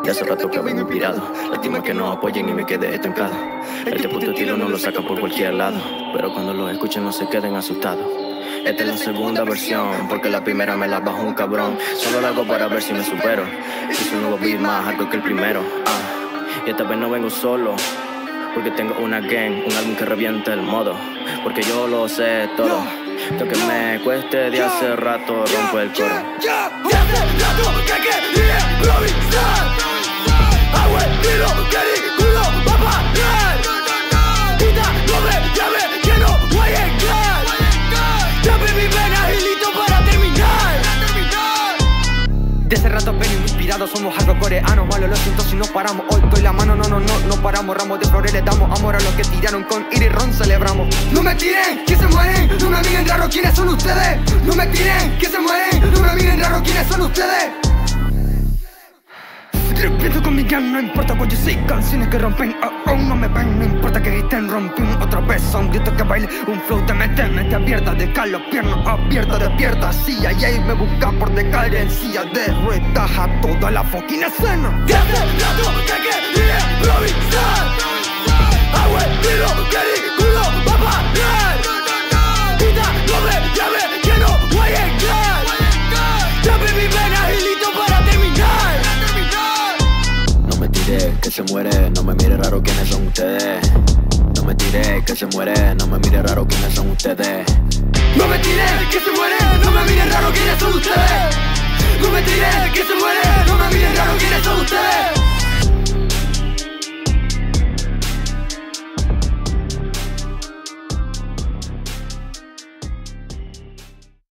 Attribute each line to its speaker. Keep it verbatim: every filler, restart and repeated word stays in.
Speaker 1: De hace rato que vengo inspirado. Lástima que no apoyen y me quedé estancado. Este puto estilo no lo saca por cualquier lado, pero cuando lo escuchen no se queden asustados. Esta es la segunda versión, porque la primera me la bajó un cabrón. Solo lo hago para ver si me supero. Hice un nuevo beat más alto que el primero. ah. Y esta vez no vengo solo, porque tengo una gang, un álbum que revienta el modo. Porque yo lo sé todo, lo que me cueste de hace rato rompo el coro.
Speaker 2: De hace rato que quería improvisar. Hago el tiro que ninguno va a parar. Puta, no me llame que no voy a llegar. Llame mi vena y listo para terminar.
Speaker 3: De hace rato venimos inspirados, somos algo coreanos. Malo lo siento si no paramos, hoy doy la mano, no, no, no, no paramos. Ramos de flores le damos amor a los que tiraron, con ir y ron celebramos.
Speaker 2: No me tiren, que se mueren, no me miren raro, ¿quiénes son ustedes? No me tiren, que se mueren, no me miren raro, ¿quiénes son ustedes? Repito con mi gang, no importa cuál yo soy. Canciones que rompen, oh, oh, no me ven. No importa que griten, rompen otra vez. Son gritos que bailen, un flow te mete, mente abierta. Deja las piernas abiertas, despierta. Sí, y ahí me busca por decadencia de ruedas a toda la fucking escena. De hace rato que quería improvisar. Hago el tiro que ninguno va a parar. Puta, no me llame que no voy a llegar. Llame mi vena y listo para terminar.
Speaker 1: No me tiré, que se muere, no me mire raro quiénes son ustedes. No me tiré, que se muere, no me mire raro quiénes son ustedes.
Speaker 2: No me tiré, que se muere,